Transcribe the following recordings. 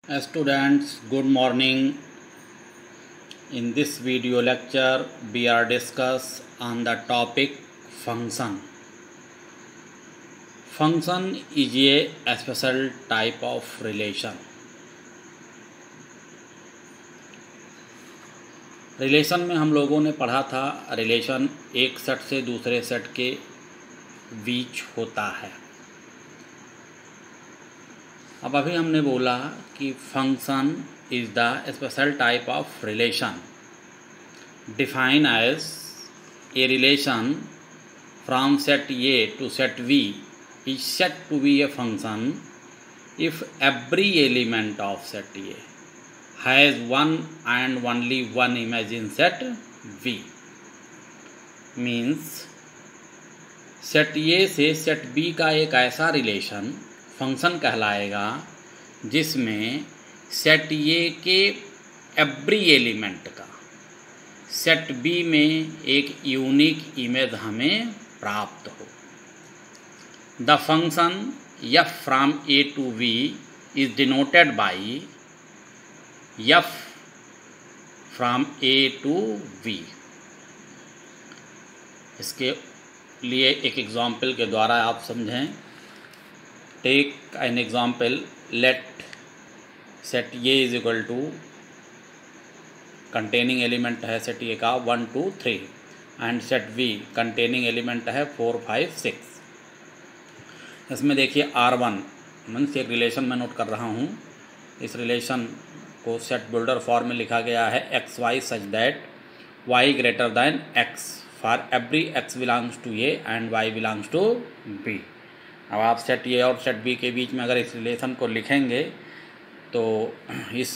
Students, good morning. In this video lecture, we are discuss on the topic function. Function is a special type of relation. Relation में हम लोगों ने पढ़ा था relation एक set से दूसरे सेट के बीच होता है। अब अभी हमने बोला कि function is the special type of relation define as a relation from set A to set V is said to be a function if every element of set A has one and only one image in set V. Means set A से set B का एक ऐसा relation function कहलाएगा जिसमें set A के every element का set B में एक यूनिक इमेज हमें प्राप्त हो। The function F from A to V is denoted by F from A to V. इसके लिए एक एग्जाम्पल के द्वारा आप समझें। Take an example, let set A is equal to containing element है सेट ए का 1 2 3 and set V containing element है 4 5 6। इसमें देखिए R1 मीन्स एक रिलेशन मैं नोट कर रहा हूँ। इस रिलेशन को सेट बिल्डर फॉर्म में लिखा गया है X Y such that Y greater than X for every X belongs to A and Y belongs to B. अब आप सेट ए और सेट बी के बीच में अगर इस रिलेशन को लिखेंगे तो इस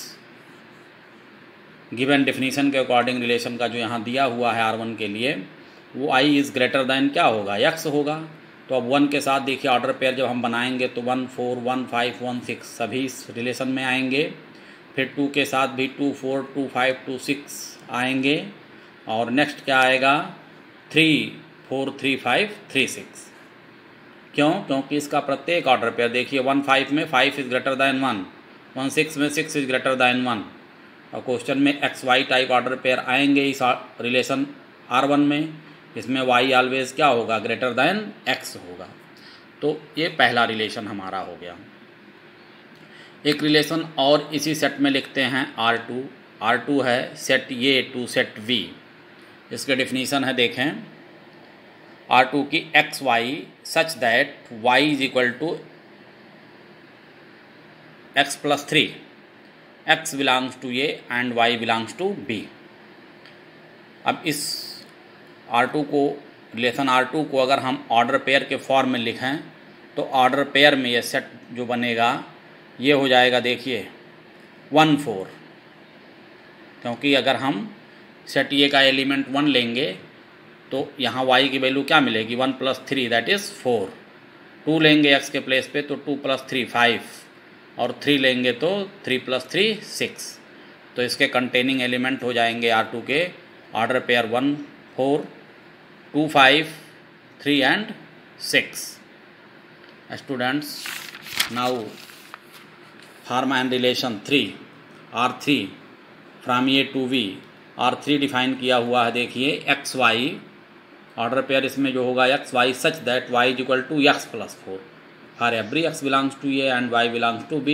गिवन डेफिनेशन के अकॉर्डिंग रिलेशन का जो यहाँ दिया हुआ है R1 के लिए वो I इज़ ग्रेटर दैन क्या होगा, X होगा। तो अब 1 के साथ देखिए ऑर्डर पेयर जब हम बनाएंगे तो 1 4 1 5 1 6 सभी इस रिलेशन में आएंगे। फिर 2 के साथ भी 2 4 2 5 2 6 आएंगे। और नेक्स्ट क्या आएगा 3 4 3 5 3 6। क्यों? क्योंकि इसका प्रत्येक ऑर्डर पेयर देखिए 1 5 में 5 इज़ ग्रेटर दैन 1, 1 6 में 6 इज़ ग्रेटर दैन 1। और क्वेश्चन में X Y type order pair आएंगे इस रिलेशन R1 में। इसमें y ऑलवेज क्या होगा, ग्रेटर दैन x होगा। तो ये पहला रिलेशन हमारा हो गया। एक रिलेशन और इसी सेट में लिखते हैं R2। R2 है set A to set V। इसके डेफिनीशन है देखें R2 की X Y such that y is equal to X plus 3, x belongs to A and y belongs to b। अब इस R2 को रिलेशन R2 को अगर हम ऑर्डर पेयर के फॉर्म में लिखें तो ऑर्डर पेयर में ये सेट जो बनेगा ये हो जाएगा देखिए 1 4। क्योंकि अगर हम सेट ए का एलिमेंट 1 लेंगे तो यहाँ y की वैल्यू क्या मिलेगी 1 + 3 दैट इज़ 4। 2 लेंगे x के प्लेस पे तो 2 + 3 5 और 3 लेंगे तो 3 + 3 6। तो इसके कंटेनिंग एलिमेंट हो जाएंगे R2 के order pair 1 4 2 5 3 and 6। Students, now form and relation 3 R3 from A to V. R3 define किया हुआ है देखिए एक्स वाई ऑर्डर पेयर इसमें जो होगा X Y such that Y is equal to X plus 4 for every X belongs to A and Y belongs to B.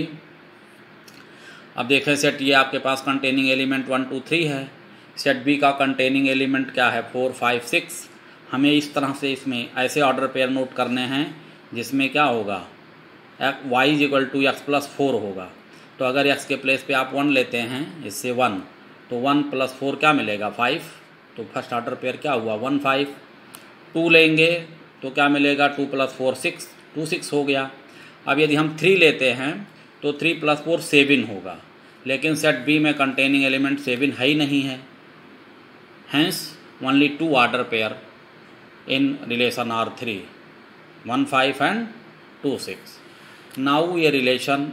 अब देखें set ये आपके पास कंटेनिंग एलिमेंट 1 2 3 है। सेट बी का कंटेनिंग एलिमेंट क्या है 4 5 6। हमें इस तरह से इसमें ऐसे ऑर्डर पेयर नोट करने हैं जिसमें क्या होगा Y is equal to X plus 4 होगा। तो अगर एक्स के प्लेस पे आप 1 लेते हैं इससे 1 तो 1 + 4 क्या मिलेगा 5। तो फर्स्ट ऑर्डर पेयर क्या हुआ 1 5। 2 लेंगे तो क्या मिलेगा 2 + 4 6, 2 6 हो गया। अब यदि हम 3 लेते हैं तो 3 + 4 7 होगा। लेकिन सेट बी में कंटेनिंग एलिमेंट 7 है ही नहीं है। Hence only 2 order pair in relation R3 1 5 and 2 6। Now ये relation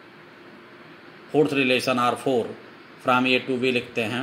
fourth relation R4 from A to B लिखते हैं।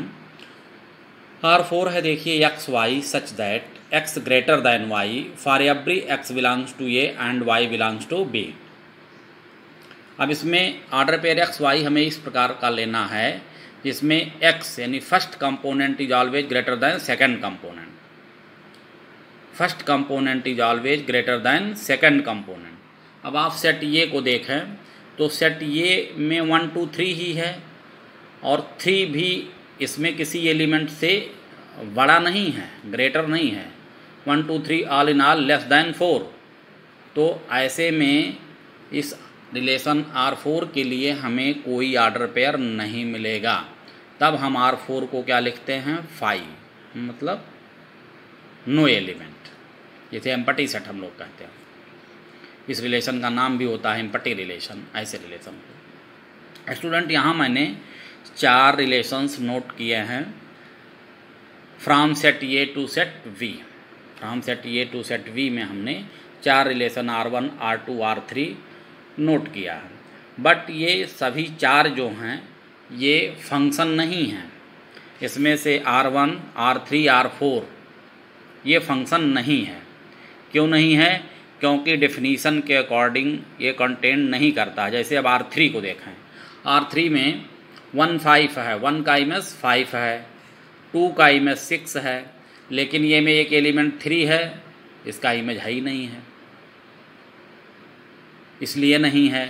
R4 है देखिए X Y such that x greater than y for every x belongs to A and y belongs to b। अब इसमें order pair x Y हमें इस प्रकार का लेना है जिसमें एक्स यानी first component is always greater than second component, first component is always greater than second component. अब आप सेट ये को देखें तो सेट ये में 1 2 3 ही है और 3 भी इसमें किसी एलिमेंट से बड़ा नहीं है, ग्रेटर नहीं है। 1 2 3 all in all less than 4। तो ऐसे में इस रिलेशन R4 के लिए हमें कोई ऑर्डर पेयर नहीं मिलेगा। तब हम R4 को क्या लिखते हैं 5, मतलब नो एलिमेंट, जैसे एम्पटी सेट हम लोग कहते हैं। इस रिलेशन का नाम भी होता है एम्पटी रिलेशन, ऐसे रिलेशन को। स्टूडेंट यहाँ मैंने 4 रिलेशंस नोट किए हैं from set A to set V. From set A to set V में हमने 4 relation R1 R2 R3 note किया है। बट ये सभी 4 जो हैं ये फंक्शन नहीं हैं। इसमें से R1 R3 R4 ये फंक्शन नहीं है। क्यों नहीं है? क्योंकि डेफिनीशन के अकॉर्डिंग ये कंटेंट नहीं करता। जैसे अब R3 को देखें, R3 में 1 5 है, 1 का इमेज 5 है, 2 का इमेज 6 है, लेकिन ये में एक एलिमेंट 3 है, इसका इमेज है ही नहीं है, इसलिए नहीं है।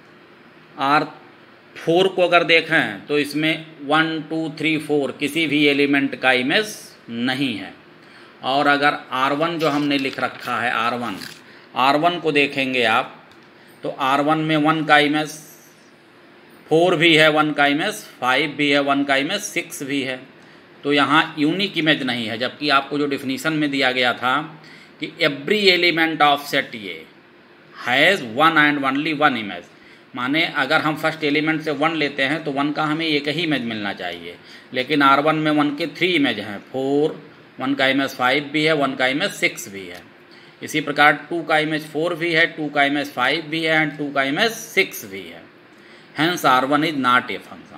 R4 को अगर देखें तो इसमें 1 2 3 4 किसी भी एलिमेंट का इमेज नहीं है। और अगर R1 जो हमने लिख रखा है R1 को देखेंगे आप तो R1 में 1 का इमेज 4 भी है, 1 का इमेज 5 भी है, 1 का इमेज 6 भी है। तो यहाँ यूनिक इमेज नहीं है। जबकि आपको जो डिफिनीशन में दिया गया था कि every element of set A has 1 and only 1 image, माने अगर हम फर्स्ट एलिमेंट से 1 लेते हैं तो 1 का हमें एक ही इमेज मिलना चाहिए। लेकिन R1 में 1 के 3 इमेज हैं, 4, 1 का इमेज 5 भी है, 1 का इमेज 6 भी है। इसी प्रकार 2 का इमेज 4 भी है, 2 का इमेज 5 भी है एंड 2 का इमेज 6 भी है। Hence R1 is not a function.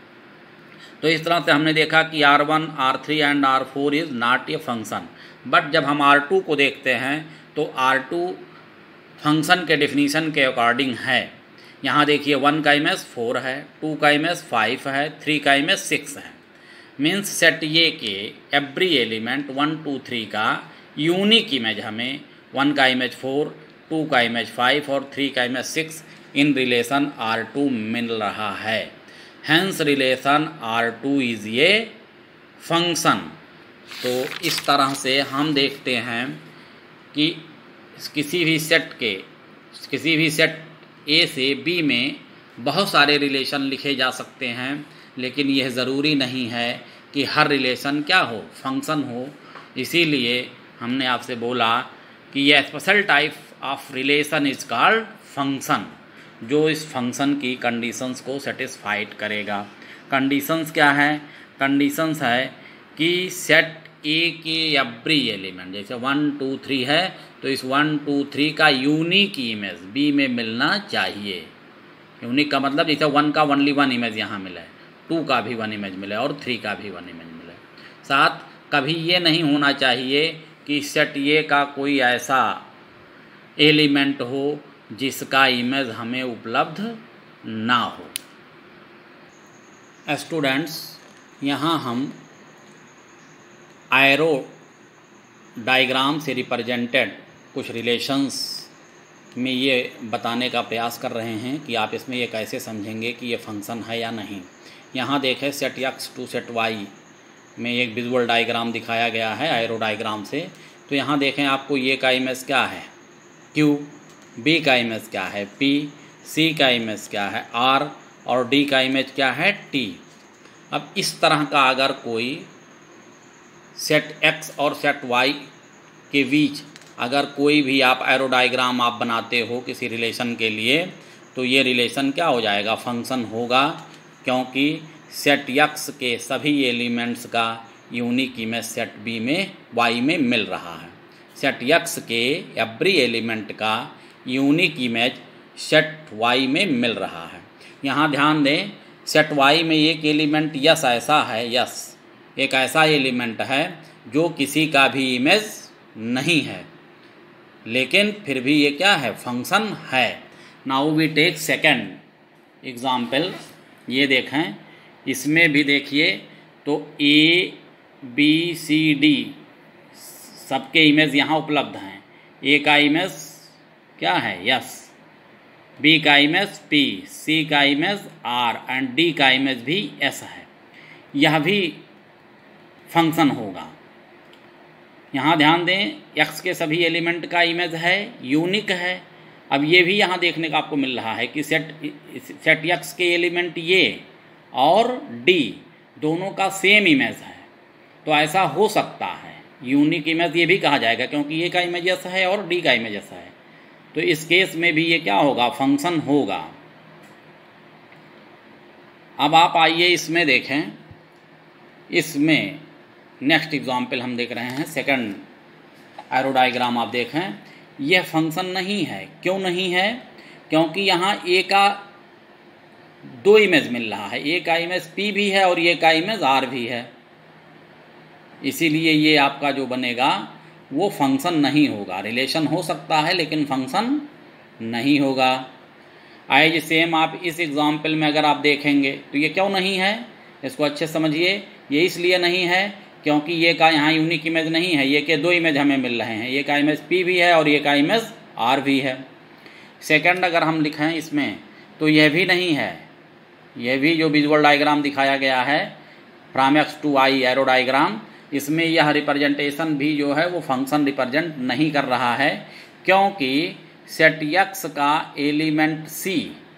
तो इस तरह से हमने देखा कि R1 R3 and R4 is not a function. But जब हम R2 को देखते हैं तो R2 फंक्शन के डेफिनीशन के अकॉर्डिंग है। यहाँ देखिए 1 का इमेज 4 है, 2 का इमेज 5 है, 3 का इमेज 6 है। मीन्स सेट ये के एवरी एलिमेंट 1 2 3 का यूनिक इमेज हमें 1 का इमेज 4, 2 का इमेज 5 और 3 का इमेज 6 इन रिलेशन R2 मिल रहा है। Hence relation R2 is a function. तो इस तरह से हम देखते हैं कि किसी भी सेट ए से बी में बहुत सारे रिलेशन लिखे जा सकते हैं, लेकिन यह ज़रूरी नहीं है कि हर रिलेशन क्या हो, फंक्शन हो। इसीलिए हमने आपसे बोला कि यह special type of relation is called function, जो इस फंक्शन की कंडीशंस को सेटिस्फाइड करेगा। कंडीशंस क्या है? कंडीशंस है कि सेट ए के एवरी एलिमेंट, जैसे 1 2 3 है तो इस 1 2 3 का यूनिक इमेज बी में मिलना चाहिए। यूनिक का मतलब जैसे 1 का ओनली 1 इमेज यहाँ मिला है, 2 का भी 1 इमेज मिला है और 3 का भी 1 इमेज मिला है। साथ कभी ये नहीं होना चाहिए कि सेट ए का कोई ऐसा एलिमेंट हो जिसका इमेज हमें उपलब्ध ना हो। स्टूडेंट्स, यहाँ हम एरो डायग्राम से रिप्रेजेंटेड कुछ रिलेशंस में ये बताने का प्रयास कर रहे हैं कि आप इसमें ये कैसे समझेंगे कि ये फंक्शन है या नहीं। यहाँ देखें set X to set Y में एक विजुअल डायग्राम दिखाया गया है एरो डायग्राम से। तो यहाँ देखें आपको ये का इमेज क्या है Q, B का इमेज क्या है P, C का इमेज क्या है R और D का इमेज क्या है T। अब इस तरह का अगर कोई सेट X और सेट Y के बीच अगर कोई भी आप एरो डायग्राम आप बनाते हो किसी रिलेशन के लिए, तो ये रिलेशन क्या हो जाएगा? फंक्शन होगा, क्योंकि सेट X के सभी एलिमेंट्स का यूनिक इमेज सेट B में Y में मिल रहा है। सेट X के एवरी एलिमेंट का यूनिक इमेज सेट Y में मिल रहा है। यहाँ ध्यान दें, सेट Y में एक एलिमेंट यस ऐसा है, यस एक ऐसा एलिमेंट है जो किसी का भी इमेज नहीं है, लेकिन फिर भी ये क्या है? फंक्शन है। Now we take second example. ये देखें, इसमें भी देखिए तो ए बी सी डी सबके इमेज यहाँ उपलब्ध हैं। ए का इमेज क्या है, यस, बी का इमेज पी, सी का इमेज आर एंड डी का इमेज भी एस है। यह भी फंक्शन होगा। यहाँ ध्यान दें, एक्स के सभी एलिमेंट का इमेज है, यूनिक है। अब ये भी यहाँ देखने का आपको मिल रहा है कि सेट एक्स के एलिमेंट ये और डी दोनों का सेम इमेज है। तो ऐसा हो सकता है, यूनिक इमेज ये भी कहा जाएगा क्योंकि ए का इमेज ऐसा है और डी का इमेज ऐसा है। तो इस केस में भी ये क्या होगा, फंक्शन होगा। अब आप आइए इसमें देखें, इसमें नेक्स्ट एग्जाम्पल हम देख रहे हैं, सेकंड एरो डायग्राम आप देखें, यह फंक्शन नहीं है। क्यों नहीं है? क्योंकि यहाँ ए का दो इमेज मिल रहा है, ए का इमेज पी भी है और ए का इमेज आर भी है। इसीलिए ये आपका जो बनेगा वो फंक्शन नहीं होगा। रिलेशन हो सकता है लेकिन फंक्शन नहीं होगा। एज सेम आप इस एग्जाम्पल में अगर आप देखेंगे तो ये क्यों नहीं है, इसको अच्छे समझिए। ये इसलिए नहीं है क्योंकि ये का यहाँ यूनिक इमेज नहीं है, ये के दो इमेज हमें मिल रहे हैं, ये का इमेज पी भी है और ये का इमेज आर भी है। सेकंड अगर हम लिखें इसमें तो यह भी नहीं है। यह भी जो विजुअल डायग्राम दिखाया गया है from X to Y arrow diagram, इसमें यह रिप्रेजेंटेशन भी जो है वो फंक्शन रिप्रेजेंट नहीं कर रहा है क्योंकि सेट एक्स का एलिमेंट सी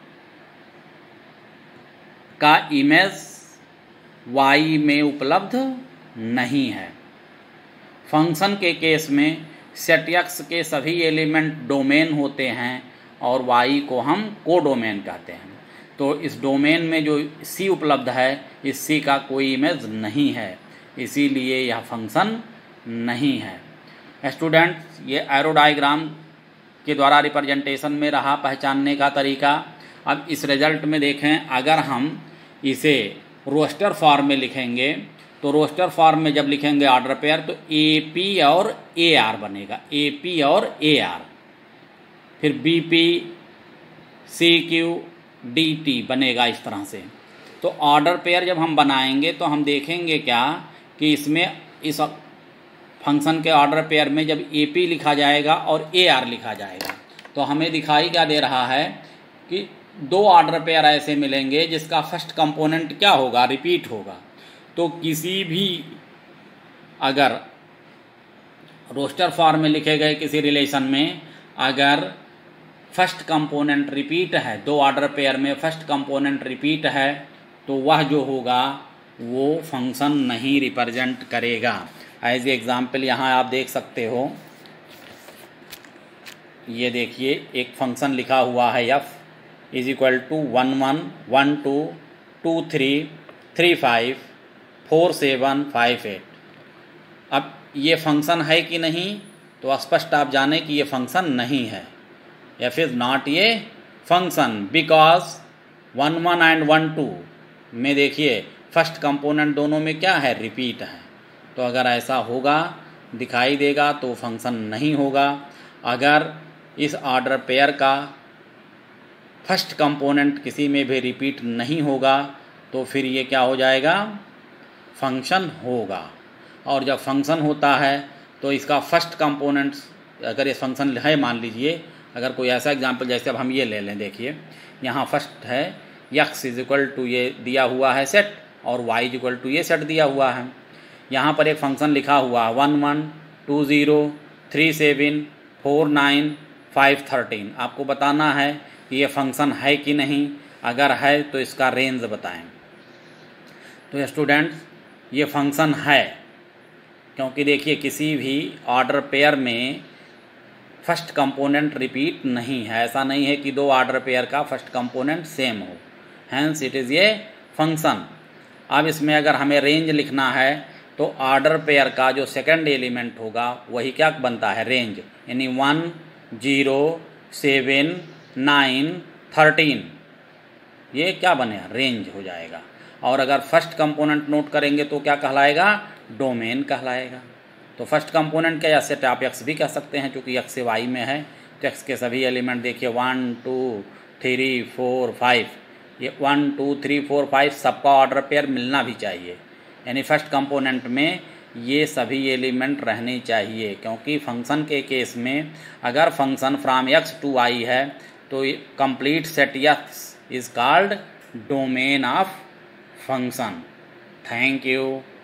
का इमेज वाई में उपलब्ध नहीं है। फंक्शन के केस में सेट एक्स के सभी एलिमेंट डोमेन होते हैं और वाई को हम कोडोमेन कहते हैं। तो इस डोमेन में जो सी उपलब्ध है, इस सी का कोई इमेज नहीं है, इसीलिए यह फंक्शन नहीं है। स्टूडेंट्स, ये एरो डायग्राम के द्वारा रिप्रेजेंटेशन में रहा पहचानने का तरीका। अब इस रिजल्ट में देखें, अगर हम इसे रोस्टर फॉर्म में लिखेंगे तो रोस्टर फॉर्म में जब लिखेंगे ऑर्डर पेयर तो ए पी और ए आर बनेगा, ए पी और ए आर, फिर B P C Q D T बनेगा इस तरह से। तो ऑर्डर पेयर जब हम बनाएंगे तो हम देखेंगे क्या कि इसमें इस फंक्शन के ऑर्डर पेयर में जब ए पी लिखा जाएगा और ए आर लिखा जाएगा तो हमें दिखाई क्या दे रहा है कि दो ऑर्डर पेयर ऐसे मिलेंगे जिसका फर्स्ट कंपोनेंट क्या होगा, रिपीट होगा। तो किसी भी अगर रोस्टर फॉर्म में लिखे गए किसी रिलेशन में अगर फर्स्ट कंपोनेंट रिपीट है, दो ऑर्डर पेयर में फर्स्ट कंपोनेंट रिपीट है, तो वह जो होगा वो फंक्शन नहीं रिप्रेजेंट करेगा। एज एग्जाम्पल यहाँ आप देख सकते हो, ये देखिए एक फंक्शन लिखा हुआ है f इज इक्वल टू 1 1 1 2 2 3 3 5 4 7 5 8। अब ये फंक्शन है कि नहीं, तो स्पष्ट आप जाने कि ये फंक्शन नहीं है। f इज नॉट ये फंक्शन बिकॉज 1 1 एंड 1 2 में देखिए फर्स्ट कंपोनेंट दोनों में क्या है, रिपीट है। तो अगर ऐसा होगा दिखाई देगा तो फंक्शन नहीं होगा। अगर इस ऑर्डर पेयर का फर्स्ट कंपोनेंट किसी में भी रिपीट नहीं होगा तो फिर ये क्या हो जाएगा, फंक्शन होगा। और जब फंक्शन होता है तो इसका फर्स्ट कंपोनेंट अगर ये फंक्शन है, मान लीजिए अगर कोई ऐसा एग्जांपल जैसे अब हम ये ले लें, देखिए यहाँ फर्स्ट है x इज इक्वल टू ये दिया हुआ है सेट और y इज इक्वल टू ये सेट दिया हुआ है। यहाँ पर एक फंक्शन लिखा हुआ है 1 1 2 0 3 7 4 9 5 13। आपको बताना है कि ये फंक्शन है कि नहीं, अगर है तो इसका रेंज बताएं। तो स्टूडेंट्स, ये फंक्शन है क्योंकि देखिए किसी भी ऑर्डर पेयर में फर्स्ट कंपोनेंट रिपीट नहीं है। ऐसा नहीं है कि दो ऑर्डर पेयर का फर्स्ट कंपोनेंट सेम हो, हैंस इट इज़ ये फंक्शन। अब इसमें अगर हमें रेंज लिखना है तो ऑर्डर पेयर का जो सेकंड एलिमेंट होगा वही क्या बनता है, रेंज, यानी 1 0 7 9 13, ये क्या बने, रेंज हो जाएगा। और अगर फर्स्ट कंपोनेंट नोट करेंगे तो क्या कहलाएगा, डोमेन कहलाएगा। तो फर्स्ट कंपोनेंट क्या, या सेट आप एक्स भी कह सकते हैं क्योंकि एक्स से वाई में है तो एक्स के सभी एलिमेंट देखिए 1 2 3 4 5, ये 1 2 3 4 5 सबका ऑर्डर पेयर मिलना भी चाहिए, यानी फर्स्ट कंपोनेंट में ये सभी एलिमेंट रहने चाहिए, क्योंकि फंक्शन के केस में अगर function from X to Y है तो complete set X is called domain of function. Thank you.